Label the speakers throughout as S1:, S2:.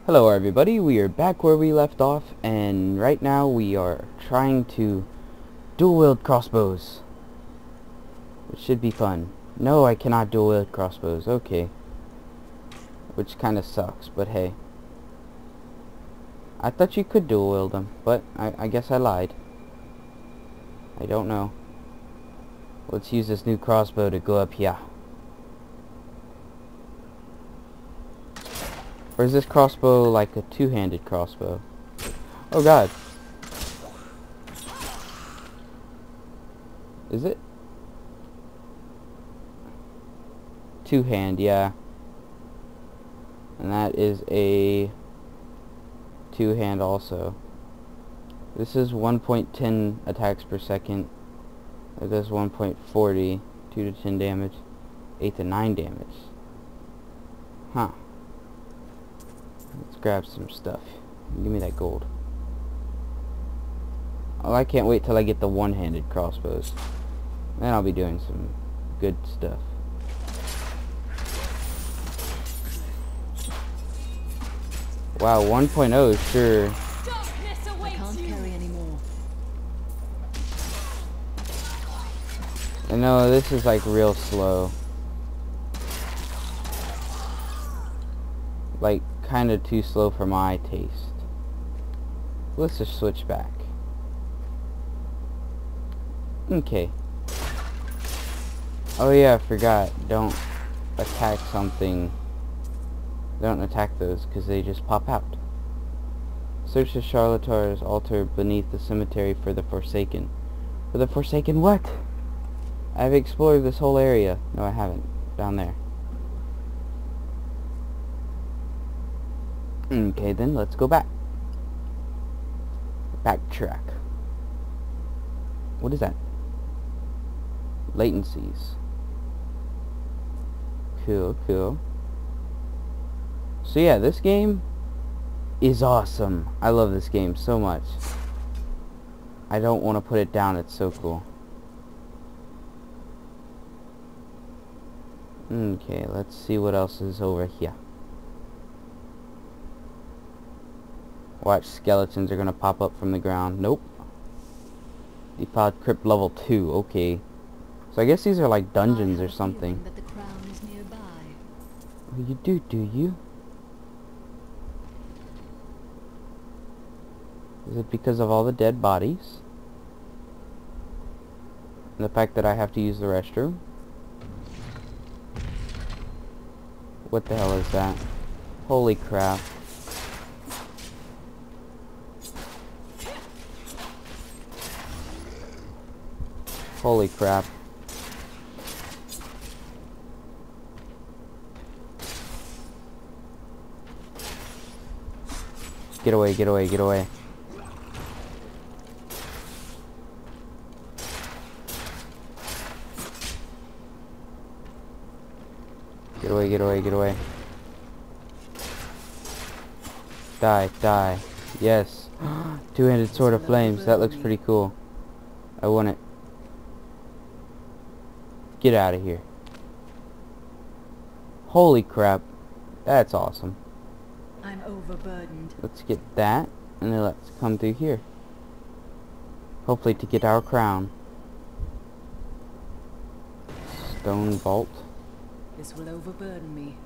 S1: Hello everybody, we are back where we left off, and right now we are trying to dual-wield crossbows, which should be fun. No, I cannot dual-wield crossbows, okay. Which kinda sucks, but hey. I thought you could dual-wield them, but I guess I lied. I don't know. Let's use this new crossbow to go up here. Or is this crossbow like a two-handed crossbow? Oh god. Is it? Two-hand, yeah. And that is a two-hand also. This is 1.10 attacks per second. It does 1.40, 2 to 10 damage, 8 to 9 damage. Huh. Let's grab some stuff. Give me that gold. Oh, I can't wait till I get the one-handed crossbows. Then I'll be doing some good stuff. Wow, 1.0, sure.
S2: I can't carry anymore.
S1: I know, this is like real slow. Like, kind of too slow for my taste. Let's just switch back. Okay. Oh yeah, I forgot. Don't attack something. Don't attack those because they just pop out. Search the Charlatar's altar beneath the cemetery for the Forsaken. For the Forsaken what? I've explored this whole area. No, I haven't. Down there. Okay, then let's go back. Backtrack. What is that? Latencies. Cool, cool. So yeah, this game is awesome. I love this game so much. I don't want to put it down. It's so cool. Okay, let's see what else is over here. Watch, skeletons are gonna pop up from the ground. Nope. Defiled Crypt level 2, okay. So I guess these are like dungeons or something.
S2: That the crown is nearby.
S1: Oh, you do you? Is it because of all the dead bodies? And the fact that I have to use the restroom? What the hell is that? Holy crap. Holy crap. Get away, get away, get away. Get away, get away, get away. Die, die. Yes. Two-handed sword of flames. That looks pretty cool. I want it. Get out of here. Holy crap. That's awesome.
S2: I'm overburdened.
S1: Let's get that, and then let's come through here. Hopefully to get our crown. Stone vault.
S2: This will overburden me.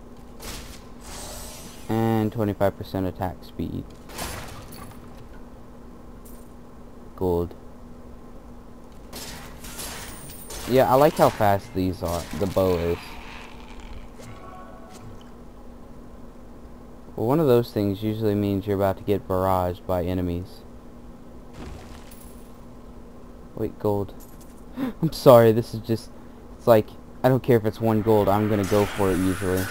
S1: And 25% attack speed. Gold. Yeah, I like how fast these are. The bow is. Well, one of those things usually means you're about to get barraged by enemies. Wait, gold. I'm sorry, this is just... It's like, I don't care if it's 1 gold, I'm gonna go for it usually.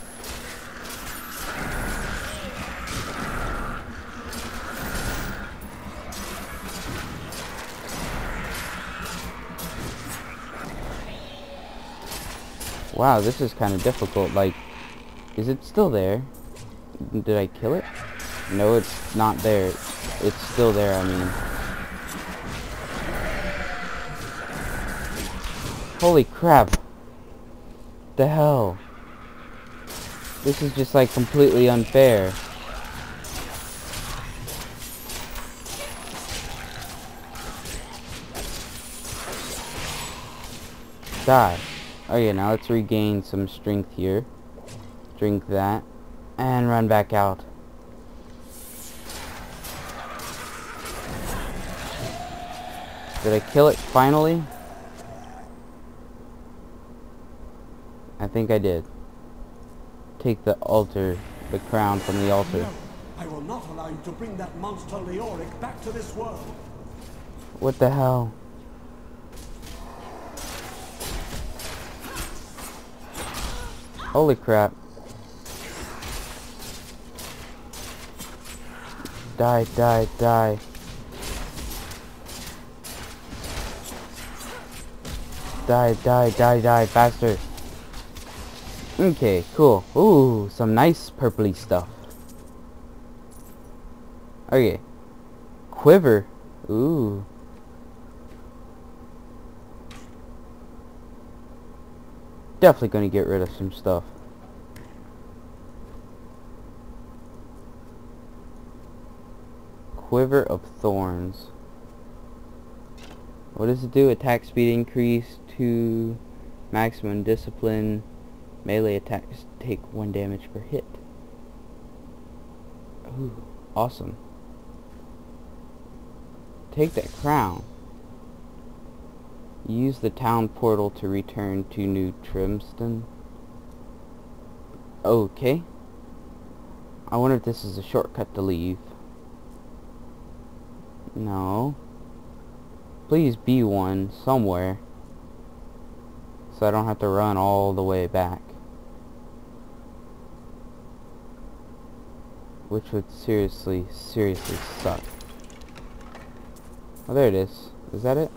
S1: Wow, this is kind of difficult. Like, is it still there? Did I kill it? No, it's not there. It's still there, I mean. Holy crap. The hell? This is just like completely unfair. Die. Okay, now let's regain some strength here. Drink that. And run back out. Did I kill it finally? I think I did. Take the altar, the crown from the altar.
S3: No, I will not allow you to bring that monster Leoric back to this world.
S1: What the hell? Holy crap. Die, die, die. Die, die, die, die, faster. Okay, cool. Ooh, some nice purpley stuff. Okay. Quiver. Ooh. Definitely gonna get rid of some stuff. Quiver of Thorns. What does it do? Attack speed increase to maximum discipline. Melee attacks take 1 damage per hit. Ooh, awesome. Take that crown. Use the town portal to return to New Trimston. Okay. I wonder if this is a shortcut to leave. No. Please be one somewhere, so I don't have to run all the way back. Which would seriously suck. Oh, there it is. Is that it?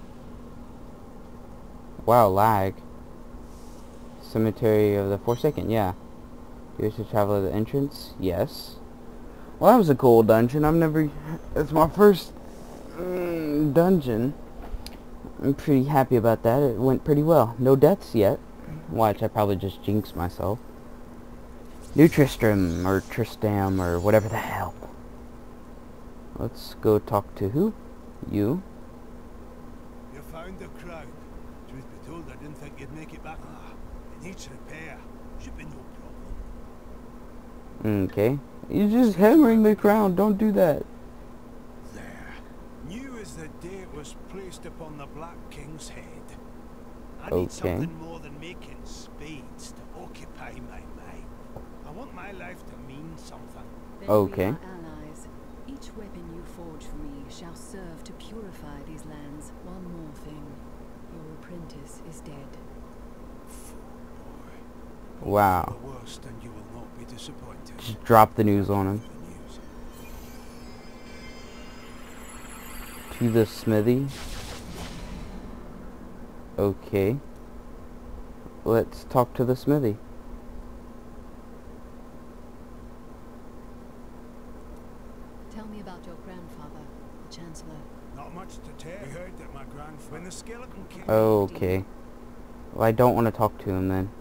S1: Wow, lag. Cemetery of the Forsaken, yeah. You wish to travel to the entrance? Yes. Well, that was a cool dungeon. It's my first dungeon. I'm pretty happy about that. It went pretty well. No deaths yet. Watch, I probably just jinxed myself. New Tristram, or Tristram, or whatever the hell. Let's go talk to who? You.
S4: You found the crown. Truth be told, I didn't think you'd make it back. It needs repair. Should be no problem.
S1: Okay. You're just hammering the crown. Don't do that.
S4: There. New as the day it was placed upon the Black King's head. I need something more than making spades to occupy my mind. I want my life to mean something.
S2: Then
S1: Okay.
S2: we are allies. Each weapon you forge for me shall serve to purify these lands. One more thing. Your apprentice is dead.
S4: Fool boy.
S1: Wow.
S4: The worst, and you will not be disappointed.
S1: Just drop the news on him.
S4: The news.
S1: To the smithy. Okay. Let's talk to the smithy.
S2: Tell me about your grandfather, the Chancellor.
S4: Not much to tell. We heard that my grandfather, when the skeleton came.
S1: Okay. Well, I don't want to talk to him then.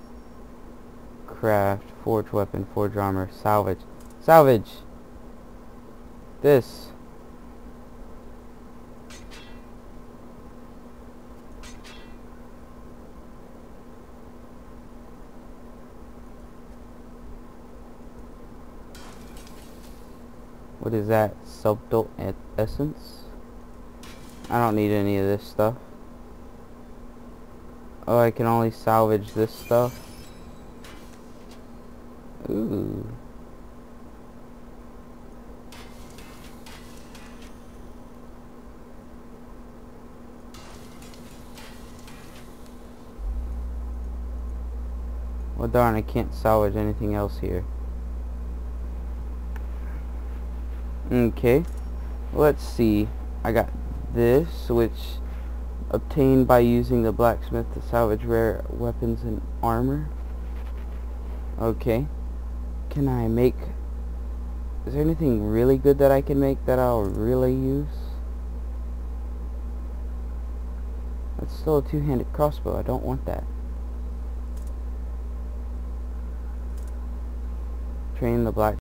S1: Craft, forge weapon, forge armor, salvage. Salvage! This. What is that? Subtle essence? I don't need any of this stuff. Oh, I can only salvage this stuff. Ooh. Well, darn, I can't salvage anything else here. Okay, let's see. I got this, which obtained by using the blacksmith to salvage rare weapons and armor. Okay, can I make... Is there anything really good that I can make that I'll really use? That's still a two-handed crossbow. I don't want that. Train the black